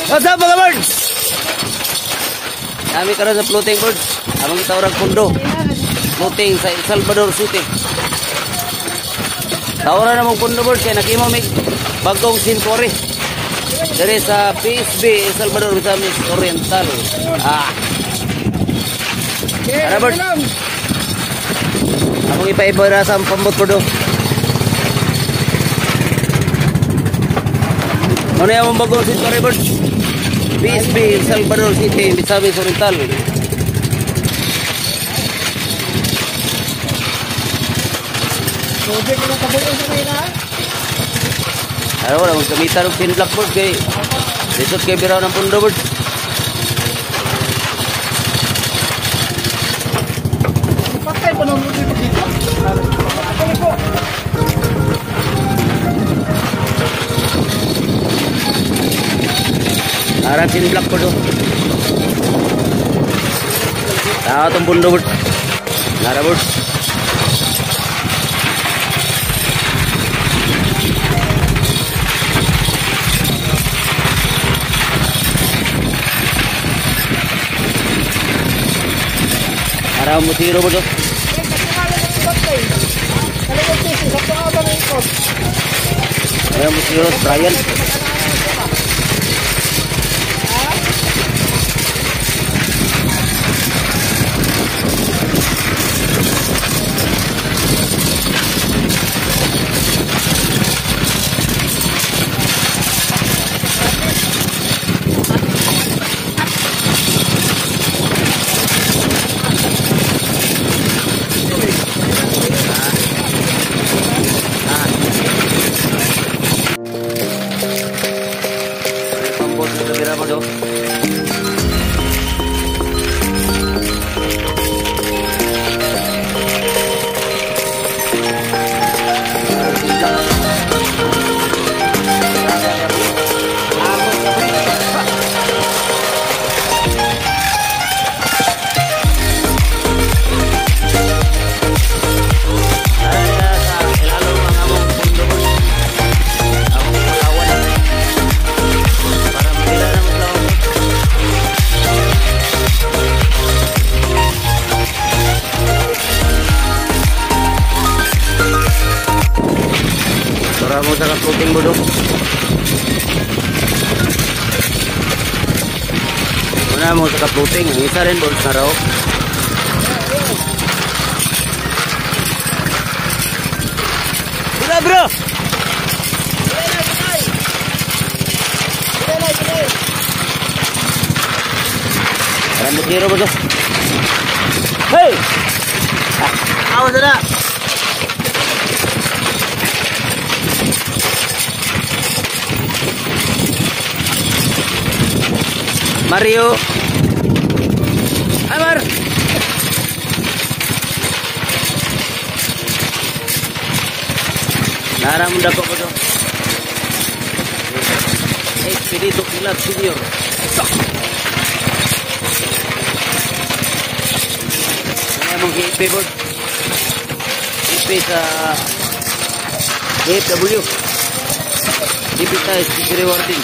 What's up mga birds? Kami karon sa floating birds. Among gitawag pundo. Floating sa El Salvador City. Tawaran na mong pundo birds kay nakimo mig bagong Sincori. Dari sa PSB El Salvador Misamis Oriental. Tara birds. Among ipaibara sa pambot pundo. Ano yung bagong Sincori birds? PSB El Salvador City, Misamis Oriental. Ano wala, magkamitan ng pin blackboard kay lisod kay biraw ng pundo bird. Patay po nung dito dito. Arang pin blackboard oh. Tao itong pundo bird. Nara bird. Araw mo tiro mo to. Araw mo tiro Brian. Mo sa floating board. Muna mo sa floating, isa rin board na raw. Bro bro. Rambut hero bro. Hey. Awas na. Mario Amar Nara munda ko to Expedito Kilat Junior Ano mong HP board HP sa AFW HP tayo sa rewarding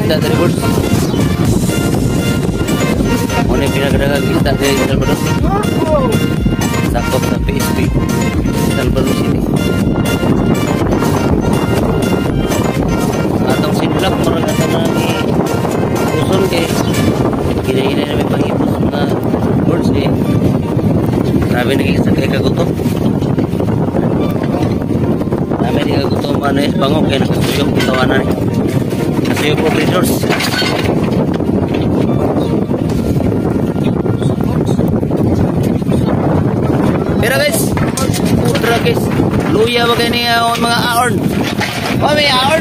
kita dari bos. Mana pinagdagang kita dari Salvador. Sakop sa PSB Salvador City. Atong sinulak murag atong nang uson kay gina-gina na may pangipos mga birds eh. Grabe nagkikasakay kagutom. Dami di kagutom ano eh bangok kaya nakasuyok yung tawanan eh. Kasuyok po breeders. Pero guys, ultra guys, luya ba kayo niya mga ahorn? Oh, may ahorn!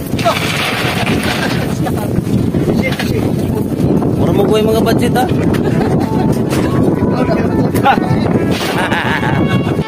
Mura mo ko yung mga budget ha?